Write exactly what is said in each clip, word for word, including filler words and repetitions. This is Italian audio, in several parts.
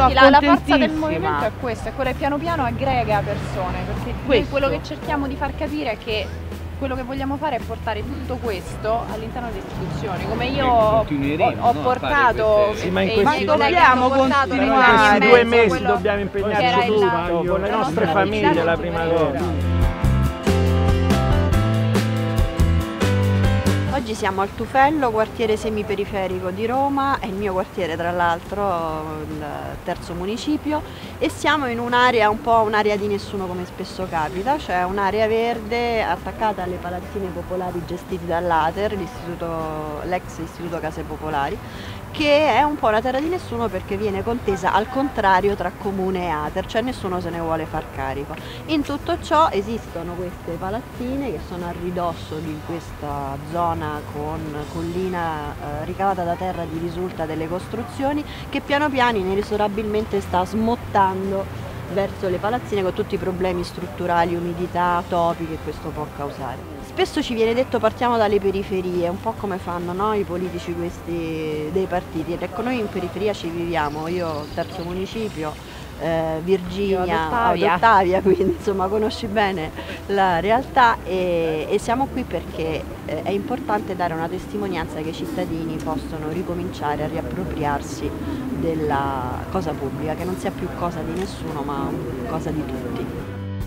infatti la, la forza del movimento è questa, è quella che piano piano aggrega persone, perché noi quello che cerchiamo di far capire è che quello che vogliamo fare è portare tutto questo all'interno delle istituzioni, come io ho, ho no, portato queste... sì, ma in e questi i miei dobbiamo continuare, in questi due mesi quello, dobbiamo impegnarci tutto, con le nostre famiglie la prima cosa. Oggi siamo al Tufello, quartiere semiperiferico di Roma, è il mio quartiere tra l'altro, il terzo municipio, e siamo in un'area un po' un'area di nessuno come spesso capita, cioè un'area verde attaccata alle palazzine popolari gestiti dall'A T E R, l'ex Istituto Case Popolari, che è un po' una terra di nessuno perché viene contesa al contrario tra comune e A T E R, cioè nessuno se ne vuole far carico. In tutto ciò esistono queste palazzine che sono a ridosso di questa zona con collina eh, ricavata da terra di risulta delle costruzioni, che piano piano inesorabilmente sta smottando verso le palazzine con tutti i problemi strutturali, umidità, topi che questo può causare. Spesso ci viene detto partiamo dalle periferie, un po' come fanno, no, i politici questi dei partiti. Ecco, noi in periferia ci viviamo, io terzo municipio, eh, Virginia, ad Ottavia, quindi insomma conosci bene la realtà e, e siamo qui perché eh, è importante dare una testimonianza che i cittadini possono ricominciare a riappropriarsi della cosa pubblica, che non sia più cosa di nessuno ma cosa di tutti.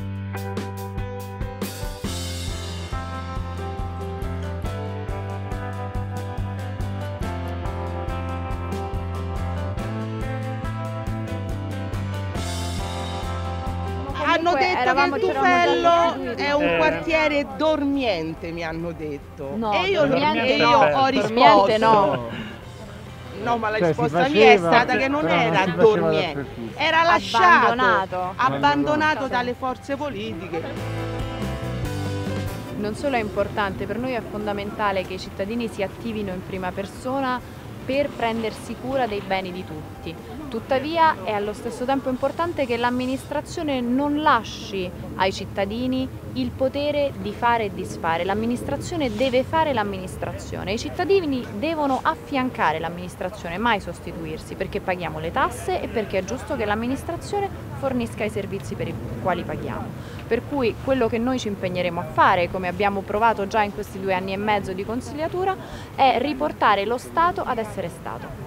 Hanno detto che il Tufello è un quartiere dormiente, mi hanno detto. No, e io, dormiente, e io no. ho risposto. Dormiente no. No, ma la Cioè, risposta faceva, mia è stata che non era non dormiente, era lasciato, abbandonato, abbandonato dalle forze politiche. Non solo è importante, per noi è fondamentale che i cittadini si attivino in prima persona per prendersi cura dei beni di tutti. Tuttavia è allo stesso tempo importante che l'amministrazione non lasci ai cittadini il potere di fare e disfare. L'amministrazione deve fare l'amministrazione, i cittadini devono affiancare l'amministrazione, mai sostituirsi, perché paghiamo le tasse e perché è giusto che l'amministrazione fornisca i servizi per i quali paghiamo. Per cui quello che noi ci impegneremo a fare, come abbiamo provato già in questi due anni e mezzo di consigliatura, è riportare lo Stato ad essere Stato.